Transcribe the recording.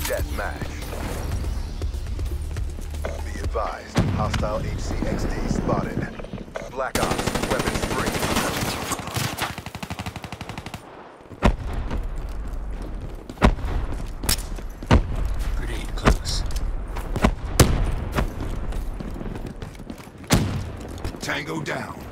deathmatch. Be advised, hostile HCXD spotted. Black Ops, weapons free. Grenade close. Tango down.